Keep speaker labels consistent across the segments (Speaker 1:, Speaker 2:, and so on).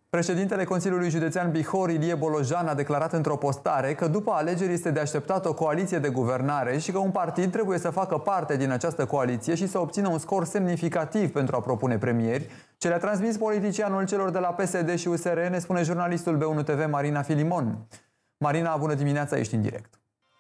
Speaker 1: Președintele Consiliului Județean Bihor, Ilie Bolojan, a declarat într-o postare că după alegeri este de așteptat o coaliție de guvernare și că un partid trebuie să facă parte din această coaliție și să obțină un scor semnificativ pentru a propune premieri. Ce le-a transmis politicianul celor de la PSD și USR, ne spune jurnalistul B1 TV Marina Filimon. Marina, bună dimineața, ești în direct.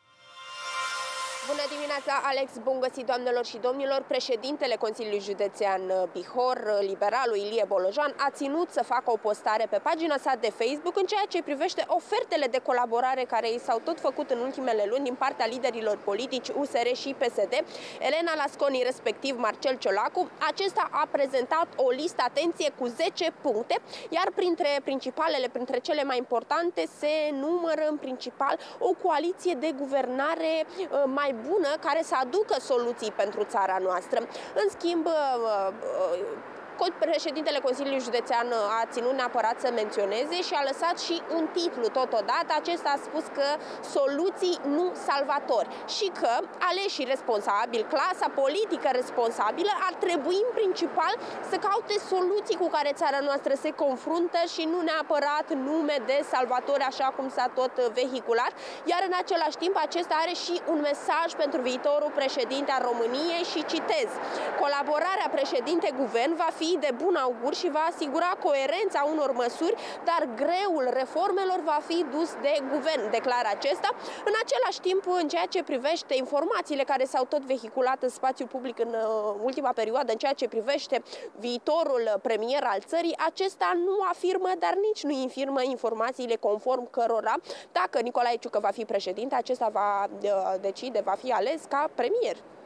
Speaker 2: Bună dimineața, Alex, bun găsit, doamnelor și domnilor. Președintele Consiliului Județean Bihor, liberalul Ilie Bolojan, a ținut să facă o postare pe pagina sa de Facebook în ceea ce privește ofertele de colaborare care i s-au tot făcut în ultimele luni din partea liderilor politici USR și PSD, Elena Lasconi, respectiv Marcel Ciolacu. Acesta a prezentat o listă, atenție, cu 10 puncte, iar printre principalele, printre cele mai importante, se numără în principal o coaliție de guvernare mai bună, care să aducă soluții pentru țara noastră. În schimb, președintele Consiliului Județean a ținut neapărat să menționeze și a lăsat și un titlu totodată. Acesta a spus că soluții nu salvatori și că aleșii responsabili, clasa politică responsabilă, ar trebui în principal să caute soluții cu care țara noastră se confruntă și nu neapărat nume de salvatori, așa cum s-a tot vehiculat. Iar în același timp, acesta are și un mesaj pentru viitorul președinte al României și citez: colaborarea președinte-guvern va fi de bun augur și va asigura coerența unor măsuri, dar greul reformelor va fi dus de guvern, declară acesta. În același timp, în ceea ce privește informațiile care s-au tot vehiculat în spațiul public în ultima perioadă, în ceea ce privește viitorul premier al țării, acesta nu afirmă, dar nici nu infirmă informațiile conform cărora, dacă Nicolae Ciucă va fi președinte, acesta va decide, va fi ales ca premier.